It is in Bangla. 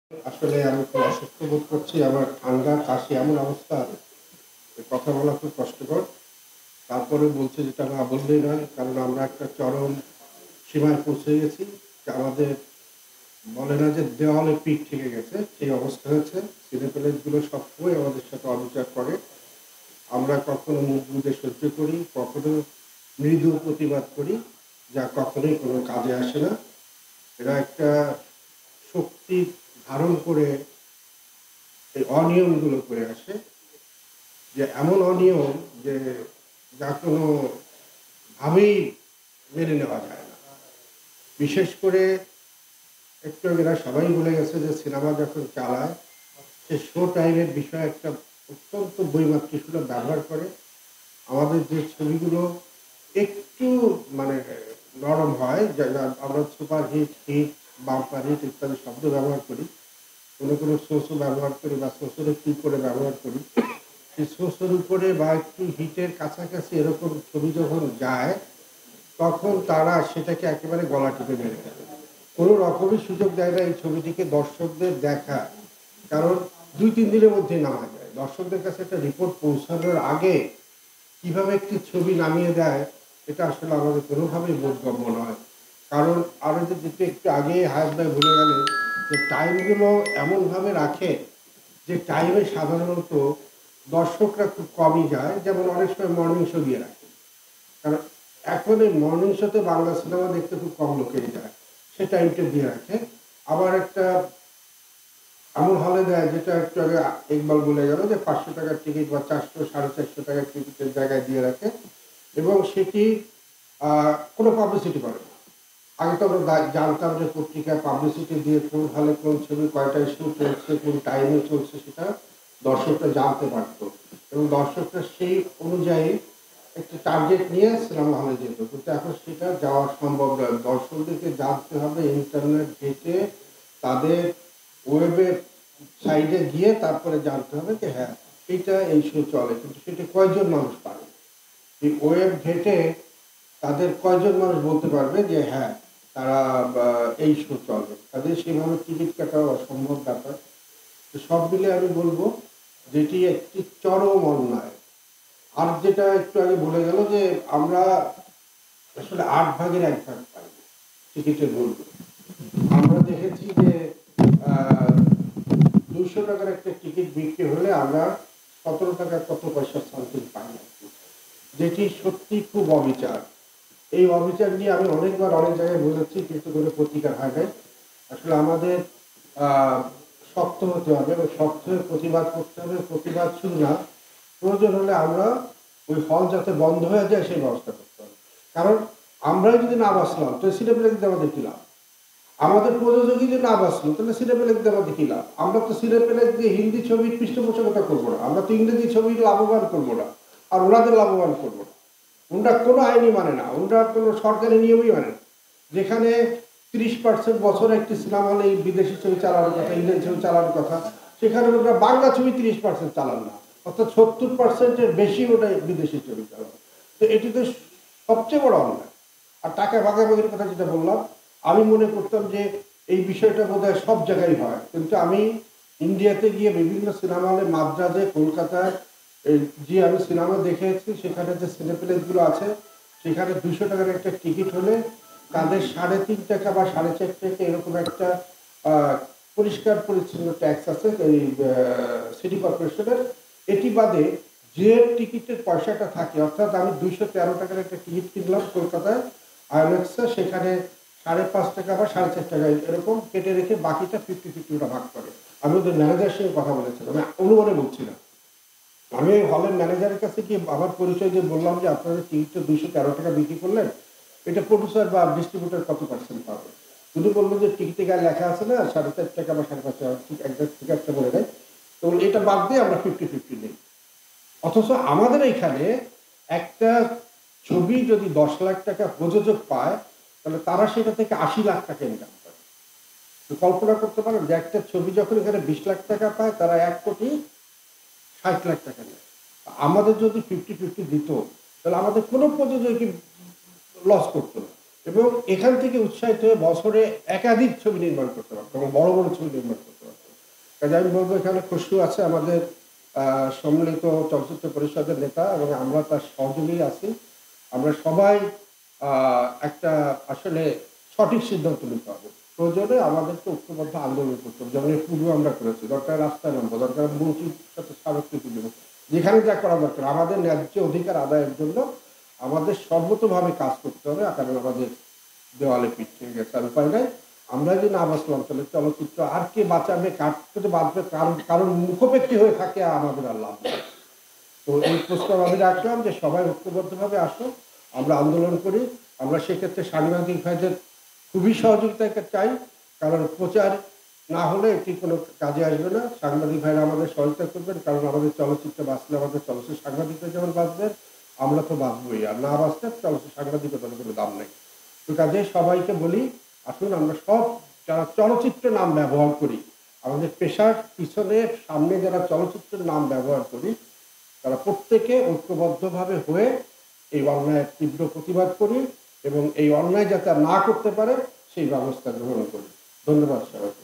আসলে আমি খুব অসুস্থ বোধ করছি। আমার ঠান্ডা, কাশি এমন অবস্থা, কথা বলা খুব কষ্টকর। তারপরেও বলছি যেটা না বললেই নয়। কারণ আমরা একটা চরম সীমায় পৌঁছে গেছি। যে আমাদের বলে না যে দেওয়ালে পিঠ থেকে গেছে, সেই অবস্থা হয়েছে। ছেলেপেলেগুলো সবসময় আমাদের সাথে অবিচার করে। আমরা কখনো মুখ বুজে সহ্য করি, কখনো মৃদু প্রতিবাদ করি, যা কখনোই কোনো কাজে আসে না। এরা একটা শক্তি ধারণ করে এই অনিয়মগুলো করে আসে, যে এমন অনিয়ম যে যা কোনো ভাবেই মেনে নেওয়া যায় না। বিশেষ করে একটু এরা সবাই বলে গেছে যে সিনেমা যখন চালায় সে শো টাইমের বিষয়ে একটা অত্যন্ত বৈমাতৃকগুলো ব্যবহার করে। আমাদের যে ছবিগুলো একটু মানে নরম হয়, আমরা super hit, hit, bumper hit ইত্যাদি শব্দ ব্যবহার করি, কোনো কোনো সোর্সও ব্যবহার করি বা সোর্সের একটু করে ব্যবহার করি। সেই সোর্সের উপরে বা একটু হিটের কাছাকাছি এরকম ছবি যখন যায়, তখন তারা সেটাকে একেবারে গলা টিপে মেরে দেয়। কোনো রকমই সুযোগ দেয় না এই ছবিটিকে দর্শকদের দেখা। কারণ ২-৩ দিনের মধ্যেই নামা যায়। দর্শকদের কাছে একটা রিপোর্ট পৌঁছানোর আগে কিভাবে একটি ছবি নামিয়ে দেয়, এটা আসলে আমাদের কোনোভাবেই বোধগম্য নয়। কারণ আরো যে যেটা একটু আগে হায়াত ভাই বলে গেলেন যে টাইমগুলো এমনভাবে রাখে যে টাইমে সাধারণত দর্শকরা খুব কমই যায়। যেমন অনেক সময় মর্নিং শো দিয়ে রাখে। কারণ এখন এই মর্নিং শোতে বাংলা সিনেমা দেখতে খুব কম লোকেই যায়, সে টাইমটা দিয়ে রাখে। আবার একটা এমন হলে দেয় যেটা একটু আগে ইকবাল বলে গেল যে ৫০০ টাকার টিকিট বা ৪০০ 450 টাকার টিকিটের জায়গায় দিয়ে রাখে, এবং সেটি কোনো পাবলিসিটি করে না। আগে তো আমরা জানতাম যে পত্রিকায় পাবলিসিটি দিয়ে কোন হলে কোন ছবি কয়টায় শো চলছে, কোন টাইমে চলছে, সেটা দর্শকরা জানতে পারতো এবং দর্শকরা সেই অনুযায়ী একটা টার্গেট নিয়ে সিনেমা হলে যেত। কিন্তু এখন সেটা যাওয়া সম্ভব নয়। দর্শকদেরকে জানতে হবে ইন্টারনেট ঘেঁটে, তাদের ওয়েবের সাইডে গিয়ে তারপরে জানতে হবে যে হ্যাঁ এইটা এই শো চলে। কিন্তু সেটা কয়জন মানুষ পারে? এই ওয়েব ঘেঁটে তাদের কয়জন মানুষ বলতে পারবে যে হ্যাঁ তারা এই শো চলে? তাদের সেভাবে টিকিট কাটা অসম্ভব ব্যাপার। তো সব মিলে আমি বলবো যেটি একটি চরম অন্যায়। আর যেটা একটু আগে বলে গেল যে আমরা আসলে ৮ ভাগের ১ ভাগ পাই টিকিটের মূল্য। আমরা দেখেছি যে ২০০ টাকার একটা টিকিট বিক্রি হলে আমরা ১৭ টাকা কত পয়সা সামথিং পাই, যেটি সত্যি খুব অবিচার। এই অবিচার নিয়ে আমি অনেকবার অনেক জায়গায় বলেছি, কিন্তু কোনো প্রতিকার হয় নাই। আসলে আমাদের শক্ত হতে হবে এবং শক্ত হয়ে প্রতিবাদ করতে হবে। প্রতিবাদ শুধু না, প্রয়োজন হলে আমরা ওই হল যাতে বন্ধ হয়ে যায় সেই ব্যবস্থা করতে হবে। কারণ আমরাই যদি না বাঁচলাম তো সিনেপ্লেক্স দিয়ে আমাদের কি লাভ? আমাদের প্রযোজকই যদি না বাঁচলো তাহলে সিনেপ্লেক্স দিয়ে আমাদের কি লাভ? আমরা তো সিনেপ্লেক্স দিয়ে হিন্দি ছবির পৃষ্ঠপোষকতা করবো না, আমরা তো ইংরেজি ছবির লাভবান করবো না, আর ওনাদের লাভবান করবো না। ওনারা কোনো আইনই মানে না, ওনারা কোনো সরকারি নিয়মই মানে না। যেখানে 30% বছরে একটি সিনেমা হলে বিদেশি ছবি চালানোর কথা, ইংরেজি ছবি চালানোর কথা, সেখানে ওরা বাংলা ছবি 30% চালান না, অর্থাৎ 70%-এর বেশি ওটা বিদেশি ছবি চালানো। তো এটি তো সবচেয়ে বড় অন্যায়। আর টাকা ভাগাভাগির কথা যেটা বললাম, আমি মনে করতাম যে এই বিষয়টা বোধহয় সব জায়গায় হয়, কিন্তু আমি ইন্ডিয়াতে গিয়ে বিভিন্ন সিনেমা হলে, মাদ্রাজে, কলকাতায় যে আমি সিনেমা দেখেছি, সেখানে যে সিনেপ্লেক্সগুলো আছে সেখানে ২০০ টাকার একটা টিকিট হলে তাদের ৩.৫ টাকা বা ৪.৫ টাকা এরকম একটা পরিষ্কার পরিচ্ছন্ন ট্যাক্স আছে এই সিটি কর্পোরেশনের। এটি বাদে যে টিকিটের পয়সাটা থাকে, অর্থাৎ আমি ২১৩ টাকার একটা টিকিট কিনলাম কলকাতায় আইনক্সে, সেখানে ৫.৫ টাকা বা ৪.৫ টাকা এরকম কেটে রেখে বাকিটা 50-50 ওরা ভাগ করে। আমি ওদের ম্যানেজারের সঙ্গে কথা বলেছিলাম, আমি অনুমানে বলছি না। আমি হলের ম্যানেজারের কাছে গিয়ে আমার পরিচয় দিয়ে বললাম যে আপনাদের টিকিটটা ২১৩ টাকা বিক্রি করলেন, এটা প্রডিউসার বা ডিস্ট্রিবিউটার কত পার্সেন্ট পাবে? উনি বললেন যে টিকিটে গায়ে লেখা আছে না ৪.৫ টাকা বা ৫.৫ টাকা, ঠিক একদম ঠিক একটা বলে দেয়। তো এটা বাদ দিয়ে আমরা 50-50 নেই। অথচ আমাদের এইখানে একটা ছবি যদি ১০ লাখ টাকা প্রযোজক পায়, তাহলে তারা সেটা থেকে ৮০ লাখ টাকা ইনকাম করে। তো কল্পনা করতে পারেন যে একটা ছবি যখন এখানে ২০ লাখ টাকা পায়, তারা ১,৬০,০০,০০০ টাকা নেয়। আমাদের যদি 50-50 দিত, তাহলে আমাদের কোনো প্রযোজকই লস করতো না, এবং এখান থেকে উৎসাহিত হয়ে বছরে একাধিক ছবি নির্মাণ করতে পারতো এবং বড় বড় ছবি নির্মাণ করতে পারতো। কাজে আমি বলবো এখানে খুশরু আছে আমাদের সম্মিলিত চলচ্চিত্র পরিষদের নেতা এবং আমরা তার সহযোগী আছি। আমরা সবাই একটা আসলে সঠিক সিদ্ধান্ত নিতে হবে। প্রয়োজনে আমাদেরকে ঐক্যবদ্ধ আন্দোলন করতে হবে। যেমন এর পূর্বে আমরা করেছি। দরকার রাস্তায় নামবো, দরকার মন্ত্রীর সাথে স্মারকলিপি দেবো। যেখানে যা করা দরকার আমাদের ন্যায্য অধিকার আদায়ের জন্য আমাদের সর্বতোভাবে কাজ করতে হবে। কারণ আমাদের দেওয়ালে পিঠ থেকে গেছে, আর উপায় নাই। আমরা যদি না বাঁচলাম তাহলে চলচ্চিত্র আর কে বাঁচাবে, কার থেকে বাঁচবে, কারণ মুখোপেক্ষী হয়ে থাকে আমাদের আর লাভ নেই। তো এই প্রস্তাব আমি রাখলাম যে সবাই ঐক্যবদ্ধভাবে আসো, আমরা আন্দোলন করি। আমরা সেক্ষেত্রে সাংবাদিক ভাইদের খুবই সহযোগিতা চাই, কারণ প্রচার না হলে এটি কোনো কাজে আসবে না। সাংবাদিক ভাইরা আমাদের সহযোগিতা করবেন, কারণ আমাদের চলচ্চিত্রে বাঁচলে আমাদের চলচ্চিত্র সাংবাদিকরা যেমন বাঁচবেন, আমরা তো বাঁচবই। আর না বাঁচলে চলচ্চিত্র সাংবাদিকতার কোনো দাম নেই। তো কাজে সবাইকে বলি, আসুন আমরা সব যারা চলচ্চিত্র নাম ব্যবহার করি, আমাদের পেশার পিছনে সামনে যারা চলচ্চিত্রের নাম ব্যবহার করি, তারা প্রত্যেকে ঐক্যবদ্ধভাবে হয়ে এই অন্যায়ের তীব্র প্রতিবাদ করি এবং এই অন্যায় যাতে না করতে পারে সেই ব্যবস্থা গ্রহণ করি। ধন্যবাদ সবাই।